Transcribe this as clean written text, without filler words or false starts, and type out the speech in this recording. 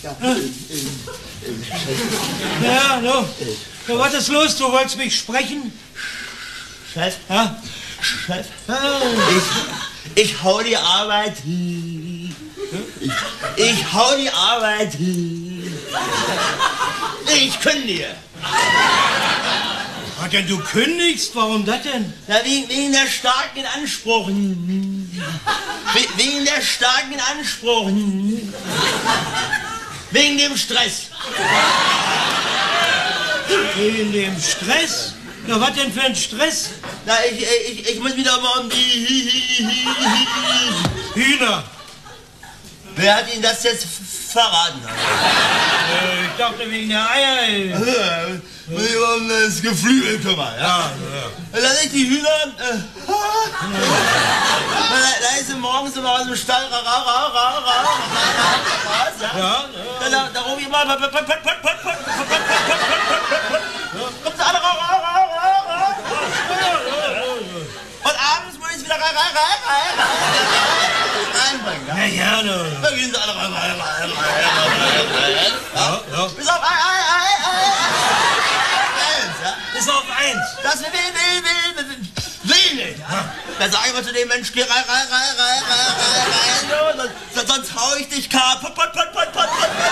Ja, no. Ja, was ist los? Du wolltest mich sprechen? Chef? Ja? Chef? Ich hau die Arbeit. Ich hau die Arbeit. Ich kündige. Was denn, du kündigst? Warum das denn? Na, wegen der starken Anspruch. Wegen der starken Anspruch. Wegen dem Stress. Wegen dem Stress? Na, was denn für ein Stress? Na, ich muss wieder mal um die Hühner. Wer hat Ihnen das jetzt verraten? Ich dachte wegen der Eier. Muss ich um das Geflügel kümmern, ja? Da sind die Hühner. Da ist sie morgens immer aus dem Stall Da rufe ich mal. Kommt alle und abends muss ich wieder reinbringen. Ja, ja, ne. Da gehen sie alle rein. Bis auf Bis auf eins. das will nicht. Da sag ich mal zu dem Mensch, geh rein, sonst hau ich dich kaputt.